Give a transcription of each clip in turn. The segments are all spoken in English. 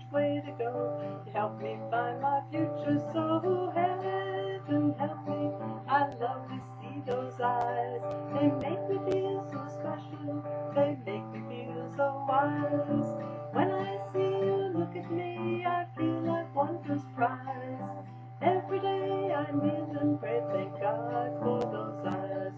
way to go. You help me find my future, so heaven help me. I love to see those eyes. They make me feel so special. They make me feel so wise. When I see you look at me, I feel like wondrous prize. Every day I kneel and pray, thank God for those eyes.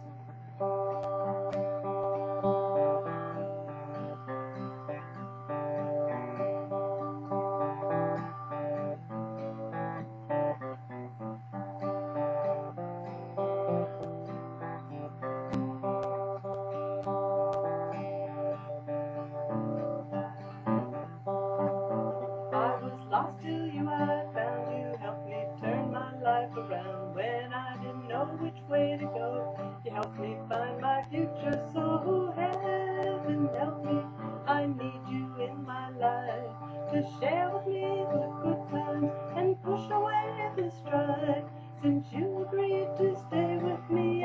I was lost till you I found you, helped me turn my life around. When I didn't know which way to go, you helped me find my future, so heaven help me. I need you in my life to share with me the good times and push away the strife. Since you agreed to stay with me,